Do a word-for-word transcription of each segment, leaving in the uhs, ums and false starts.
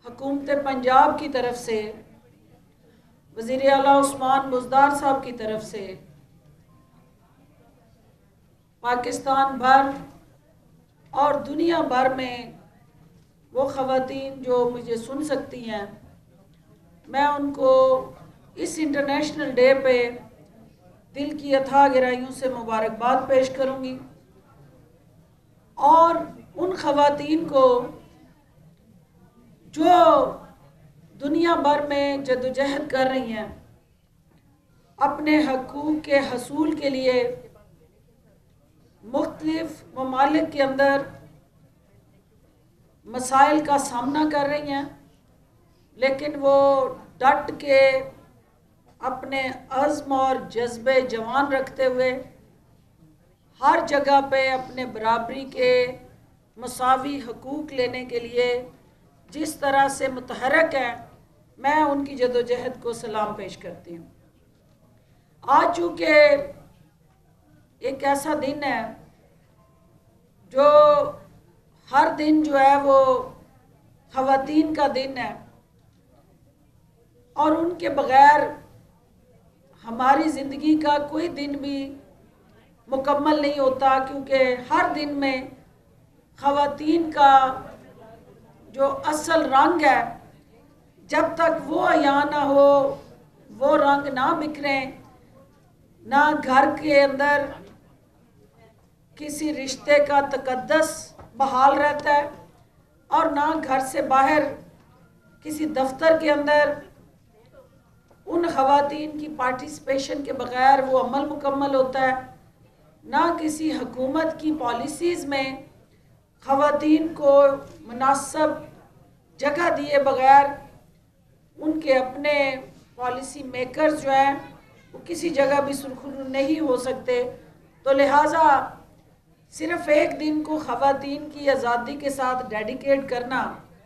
حکومت پنجاب کی طرف سے، وزیر اعلیٰ عثمان بزدار صاحب کی طرف سے، پاکستان بھر اور دنیا بھر میں وہ خواتین جو مجھے سن سکتی ہیں، میں ان کو اس انٹرنیشنل ڈے پہ دل کی اتھاہ گہرائیوں سے مبارکباد پیش کروں گی، اور ان خواتین کو جو دنیا بھر میں جدوجہد کر رہی ہیں اپنے حقوق کے حصول کے لیے، مختلف ممالک کے اندر مسائل کا سامنا کر رہی ہیں، لیکن وہ ڈٹ کے اپنے عزم اور جذبے جوان رکھتے ہوئے ہر جگہ پہ اپنے برابری کے مساوی حقوق لینے کے لیے جس طرح سے متحرک ہیں، میں ان کی جدوجہد کو سلام پیش کرتی ہوں۔ آج چونکہ ایک ایسا دن ہے جو ہر دن جو ہے وہ خواتین کا دن ہے، اور ان کے بغیر ہماری زندگی کا کوئی دن بھی مکمل نہیں ہوتا، کیونکہ ہر دن میں خواتین کا جو اصل رنگ ہے، جب تک وہ عیاں نہ ہو، وہ رنگ نہ بکھریں، نہ گھر کے اندر کسی رشتے کا تقدس بحال رہتا ہے، اور نہ گھر سے باہر کسی دفتر کے اندر ان خواتین کی پارٹیسپیشن کے بغیر وہ عمل مکمل ہوتا ہے، نہ کسی حکومت کی پالیسیز میں خواتین کو مناسب جگہ دیے بغیر ان کے اپنے پالیسی میکرز جو ہیں وہ کسی جگہ بھی سرخرو نہیں ہو سکتے۔ تو لہٰذا صرف ایک دن کو خواتین کی آزادی کے ساتھ ڈیڈیکیٹ کرنا،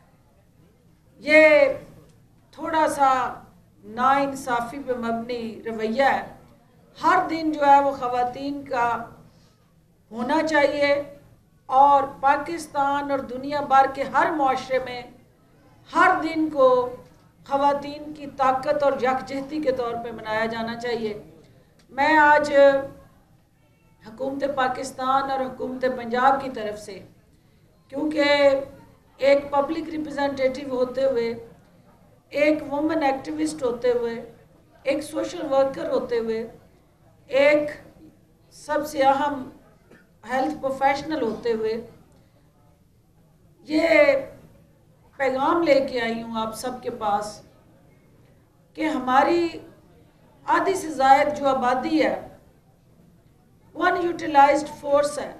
یہ تھوڑا سا ناانصافی پہ مبنی رویہ ہے۔ ہر دن جو ہے وہ خواتین کا ہونا چاہیے، اور پاکستان اور دنیا بھر کے ہر معاشرے میں ہر دن کو خواتین کی طاقت اور یکجہتی کے طور پہ منایا جانا چاہیے۔ میں آج حکومت پاکستان اور حکومت پنجاب کی طرف سے، کیونکہ ایک پبلک ریپرزنٹیٹیو ہوتے ہوئے، ایک وومن ایکٹیوسٹ ہوتے ہوئے، ایک سوشل ورکر ہوتے ہوئے، ایک سب سے اہم ہیلتھ پروفیشنل ہوتے ہوئے، یہ پیغام لے کے آئی ہوں آپ سب کے پاس کہ ہماری آدھی سے زائد جو آبادی ہے وہ ان یوٹیلائزڈ فورس ہے،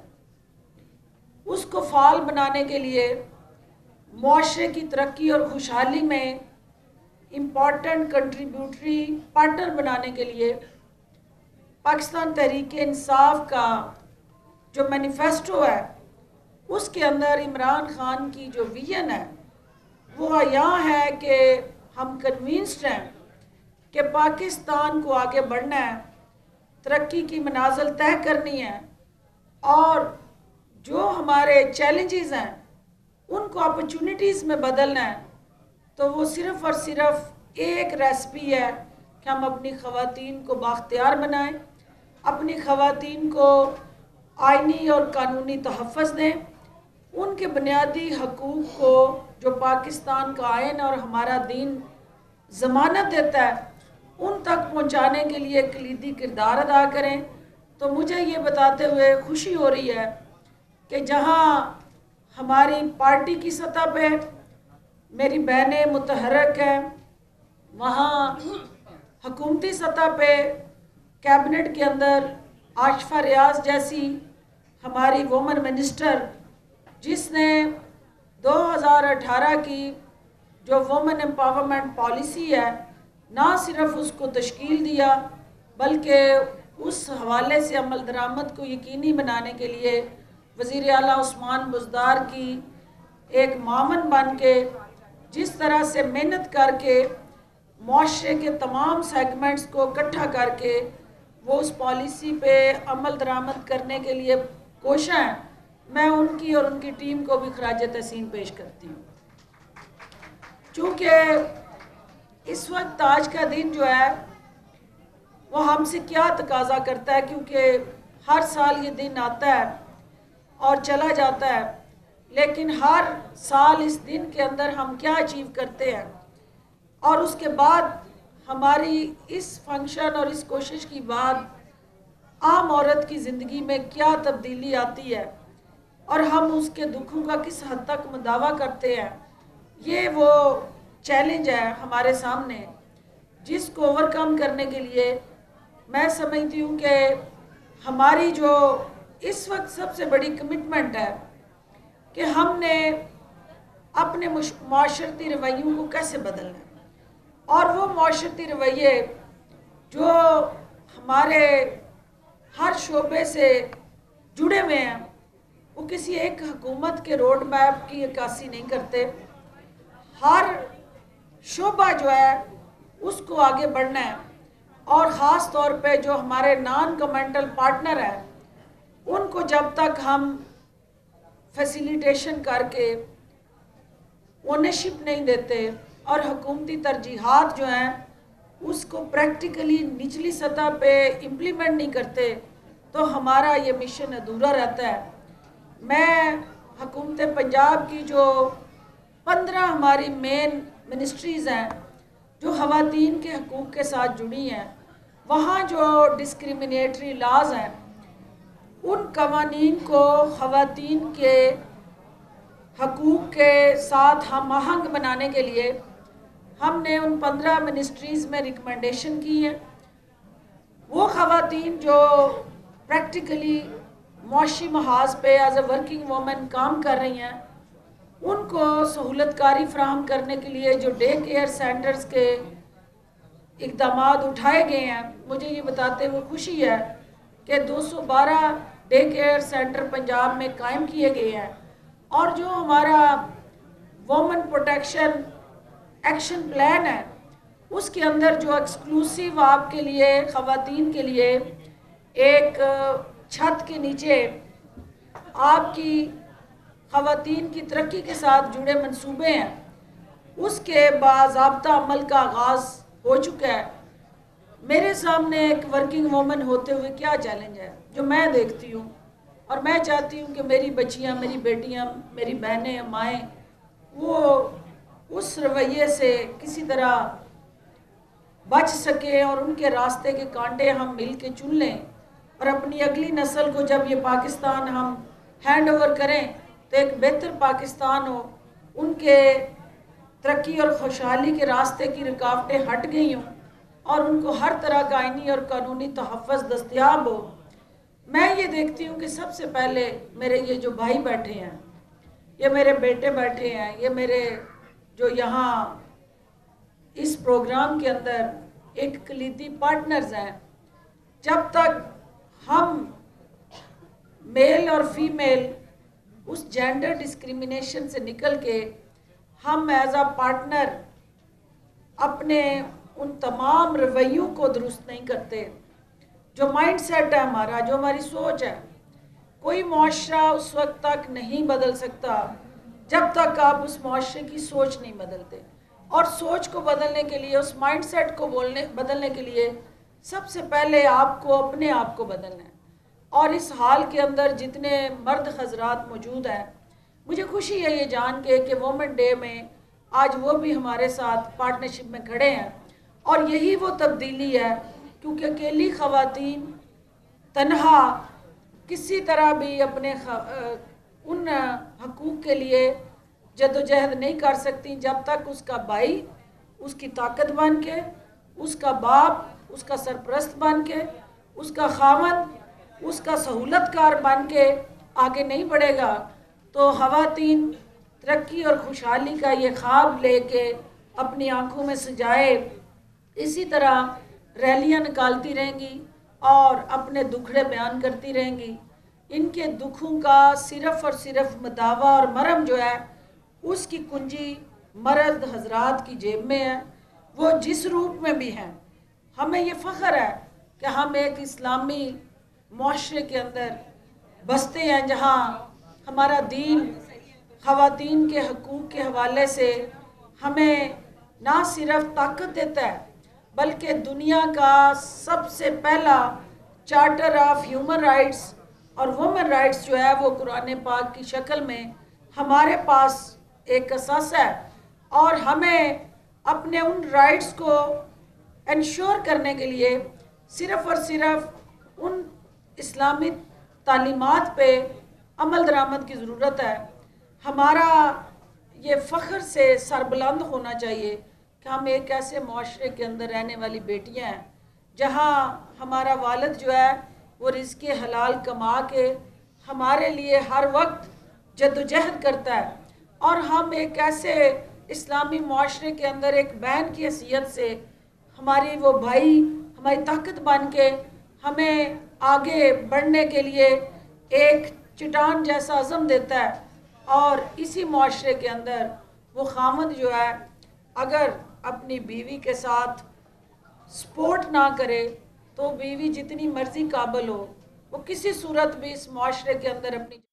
اس کو فعال بنانے کے لیے، معاشرے کی ترقی اور خوشحالی میں امپورٹنٹ کنٹریبیوٹری پارٹنر بنانے کے لیے پاکستان تحریک انصاف کا جو مینیفیسٹو ہے، اس کے اندر عمران خان کی جو ویژن ہے وہ یہاں ہے کہ ہم کنوینسڈ ہیں کہ پاکستان کو آگے بڑھنا ہے، ترقی کی منازل طے کرنی ہے، اور جو ہمارے چیلنجز ہیں ان کو اپرچونٹیز میں بدلنا ہے۔ تو وہ صرف اور صرف ایک ریسپی ہے کہ ہم اپنی خواتین کو بااختیار بنائیں، اپنی خواتین کو آئینی اور قانونی تحفظ دیں، ان کے بنیادی حقوق کو جو پاکستان کا آئین اور ہمارا دین ضمانت دیتا ہے ان تک پہنچانے کے لیے کلیدی کردار ادا کریں۔ تو مجھے یہ بتاتے ہوئے خوشی ہو رہی ہے کہ جہاں ہماری پارٹی کی سطح پہ میری بہنیں متحرک ہیں، وہاں حکومتی سطح پہ کیبنٹ کے اندر عاشفہ ریاض جیسی ہماری وومن منسٹر، جس نے دو ہزار اٹھارہ کی جو وومن امپاورمنٹ پالیسی ہے، نہ صرف اس کو تشکیل دیا بلکہ اس حوالے سے عمل درآمد کو یقینی بنانے کے لیے وزیر اعلیٰ عثمان بزدار کی ایک معاون بن کے جس طرح سے محنت کر کے معاشرے کے تمام سیگمنٹس کو اکٹھا کر کے وہ اس پالیسی پہ عمل درآمد کرنے کے لیے کوشاں ہیں، میں ان کی اور ان کی ٹیم کو بھی خراج تحسین پیش کرتی ہوں۔ چونکہ اس وقت آج کا دن جو ہے وہ ہم سے کیا تقاضا کرتا ہے، کیونکہ ہر سال یہ دن آتا ہے اور چلا جاتا ہے، لیکن ہر سال اس دن کے اندر ہم کیا اچیو کرتے ہیں، اور اس کے بعد ہماری اس فنکشن اور اس کوشش کی بعد عام عورت کی زندگی میں کیا تبدیلی آتی ہے، اور ہم اس کے دکھوں کا کس حد تک مداوع کرتے ہیں، یہ وہ چیلنج ہے ہمارے سامنے، جس کو اوور کم کرنے کے لیے میں سمجھتی ہوں کہ ہماری جو اس وقت سب سے بڑی کمٹمنٹ ہے کہ ہم نے اپنے معاشرتی رویوں کو کیسے بدلنا ہے، اور وہ معاشرتی رویے جو ہمارے ہر شعبے سے جڑے ہوئے ہیں وہ کسی ایک حکومت کے روڈ میپ کی عکاسی نہیں کرتے، ہر شعبہ جو ہے اس کو آگے بڑھنا ہے، اور خاص طور پہ جو ہمارے نان گورنمنٹل پارٹنر ہیں ان کو جب تک ہم فیسیلیٹیشن کر کے اونرشپ نہیں دیتے اور حکومتی ترجیحات جو ہیں اس کو پریکٹیکلی نچلی سطح پہ امپلیمنٹ نہیں کرتے تو ہمارا یہ مشن ادھورا رہتا ہے۔ میں حکومت پنجاب کی جو پندرہ ہماری مین منسٹریز ہیں جو خواتین کے حقوق کے ساتھ جڑی ہیں، وہاں جو ڈسکریمنیٹری لاز ہیں ان قوانین کو خواتین کے حقوق کے ساتھ ہم آہنگ بنانے کے لیے ہم نے ان پندرہ منسٹریز میں ریکمنڈیشن کی ہے۔ وہ خواتین جو پریکٹیکلی معاشی محاذ پہ ایز اے ورکنگ وومن کام کر رہی ہیں ان کو سہولت کاری فراہم کرنے کے لیے جو ڈے کیئر سینٹرز کے اقدامات اٹھائے گئے ہیں، مجھے یہ بتاتے ہوئے خوشی ہے کہ دو سو بارہ ڈے کیئر سینٹر پنجاب میں قائم کیے گئے ہیں، اور جو ہمارا وومن پروٹیکشن ایکشن پلان ہے اس کے اندر جو ایکسکلوسیو آپ کے لیے خواتین کے لیے ایک چھت کے نیچے آپ کی خواتین کی ترقی کے ساتھ جڑے منصوبے ہیں، اس کے باضابطہ عمل کا آغاز ہو چکا ہے۔ میرے سامنے ایک ورکنگ وومن ہوتے ہوئے کیا چیلنج ہے جو میں دیکھتی ہوں، اور میں چاہتی ہوں کہ میری بچیاں، میری بیٹیاں، میری بہنیں، مائیں وہ اس رویے سے کسی طرح بچ سکیں اور ان کے راستے کے کانٹے ہم مل کے چن لیں، اور اپنی اگلی نسل کو جب یہ پاکستان ہم ہینڈ اوور کریں تو ایک بہتر پاکستان ہو، ان کے ترقی اور خوشحالی کے راستے کی رکاوٹیں ہٹ گئی ہوں اور ان کو ہر طرح کا آئینی اور قانونی تحفظ دستیاب ہو۔ میں یہ دیکھتی ہوں کہ سب سے پہلے میرے یہ جو بھائی بیٹھے ہیں، یہ میرے بیٹے بیٹھے ہیں، یہ میرے جو یہاں اس پروگرام کے اندر ایک کلیدی پارٹنرز ہیں، جب تک ہم میل اور فیمیل اس جینڈر ڈسکریمنیشن سے نکل کے ہم ایز اے پارٹنر اپنے ان تمام رویوں کو درست نہیں کرتے، جو مائنڈ سیٹ ہے ہمارا، جو ہماری سوچ ہے، کوئی معاشرہ اس وقت تک نہیں بدل سکتا جب تک آپ اس معاشرے کی سوچ نہیں بدلتے، اور سوچ کو بدلنے کے لیے، اس مائنڈ سیٹ کو بولنے بدلنے کے لیے سب سے پہلے آپ کو اپنے آپ کو بدلنا ہے۔ اور اس حال کے اندر جتنے مرد حضرات موجود ہیں، مجھے خوشی ہے یہ جان کے کہ وومن ڈے میں آج وہ بھی ہمارے ساتھ پارٹنرشپ میں کھڑے ہیں، اور یہی وہ تبدیلی ہے، کیونکہ اکیلی خواتین تنہا کسی طرح بھی اپنے ان حقوق کے لیے جدوجہد نہیں کر سکتی جب تک اس کا بھائی اس کی طاقت بن کے، اس کا باپ اس کا سرپرست بن کے، اس کا خاوند اس کا سہولت کار بن کے آگے نہیں بڑھے گا، تو خواتین ترقی اور خوشحالی کا یہ خواب لے کے اپنی آنکھوں میں سجائے اسی طرح ریلیاں نکالتی رہیں گی اور اپنے دکھڑے بیان کرتی رہیں گی۔ ان کے دکھوں کا صرف اور صرف مداوع اور مرہم جو ہے اس کی کنجی مرد حضرات کی جیب میں ہے، وہ جس روپ میں بھی ہیں۔ ہمیں یہ فخر ہے کہ ہم ایک اسلامی معاشرے کے اندر بستے ہیں جہاں ہمارا دین خواتین کے حقوق کے حوالے سے ہمیں نہ صرف طاقت دیتا ہے بلکہ دنیا کا سب سے پہلا چارٹر آف ہیومن رائٹس اور وومن رائٹس جو ہے وہ قرآن پاک کی شکل میں ہمارے پاس ایک اثاثہ ہے، اور ہمیں اپنے ان رائٹس کو انشور کرنے کے لیے صرف اور صرف ان اسلامی تعلیمات پہ عمل درآمد کی ضرورت ہے۔ ہمارا یہ فخر سے سربلند ہونا چاہیے کہ ہم ایک ایسے معاشرے کے اندر رہنے والی بیٹیاں ہیں جہاں ہمارا والد جو ہے وہ رزق حلال کما کے ہمارے لیے ہر وقت جد و جہد کرتا ہے، اور ہم ایک ایسے اسلامی معاشرے کے اندر ایک بہن کی حیثیت سے ہماری وہ بھائی ہماری طاقت بن کے ہمیں آگے بڑھنے کے لیے ایک چٹان جیسا عزم دیتا ہے۔ اور اسی معاشرے کے اندر وہ خامد جو ہے اگر اپنی بیوی کے ساتھ سپورٹ نہ کرے تو بیوی جتنی مرضی قابل ہو وہ کسی صورت بھی اس معاشرے کے اندر اپنی